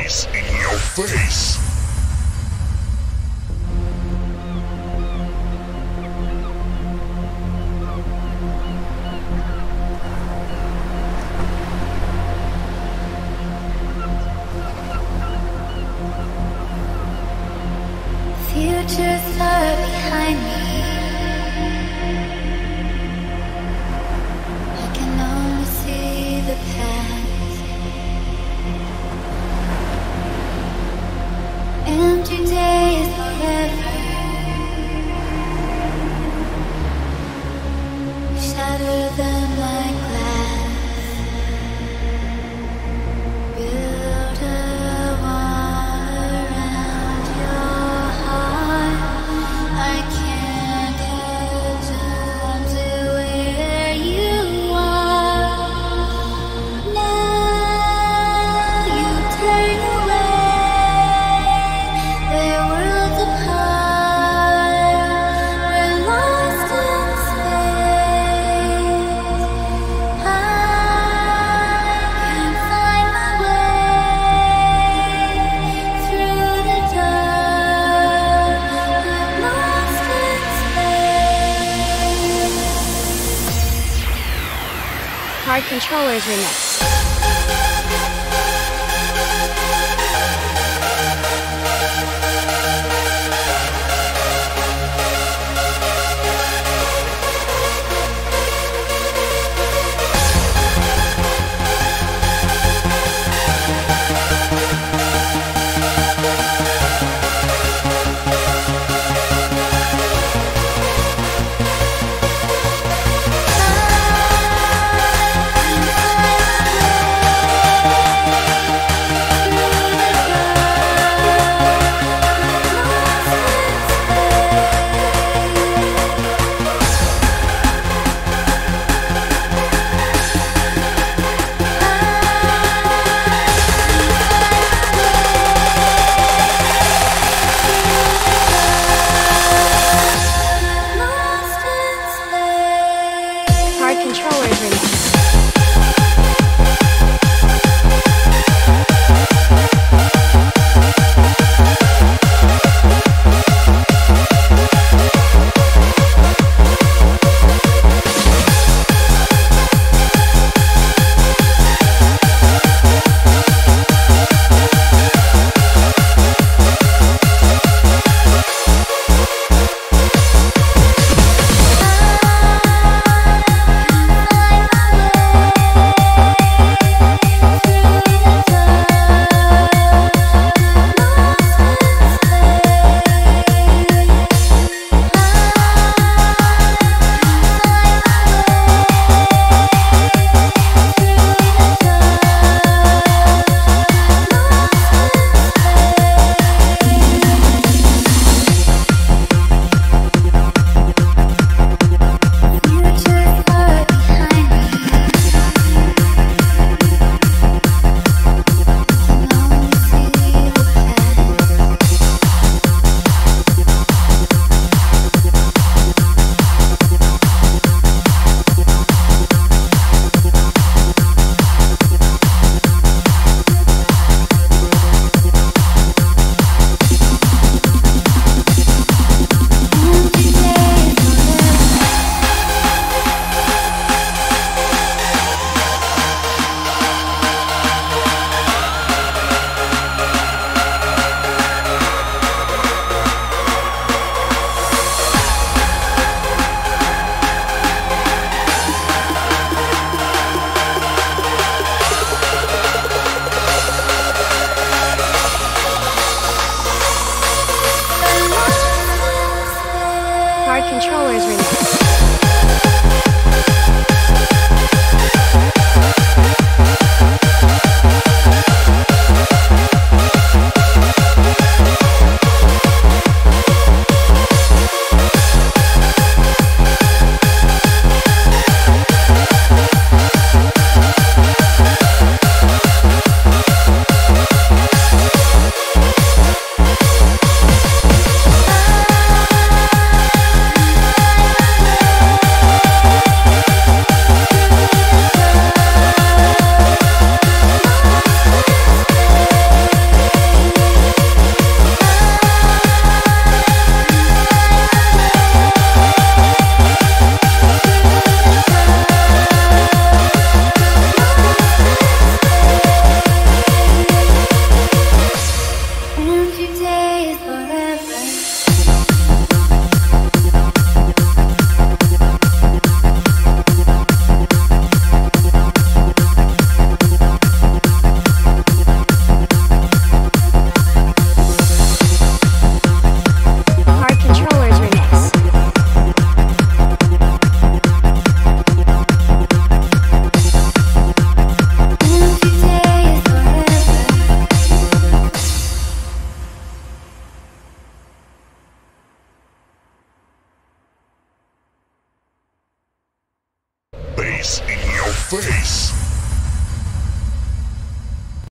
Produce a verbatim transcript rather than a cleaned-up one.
face, in your face. Future's far behind me. I can only see the past. Empty days forever. Shatter them like glass. Build a wall around your heart. I can't get down to where you are. Now you turn away. We're worlds apart. We're lost in space. I can't find my way through the dark. I'm lost in space. HardControllerz remix. HardControllerz remix. HardControllerz remix.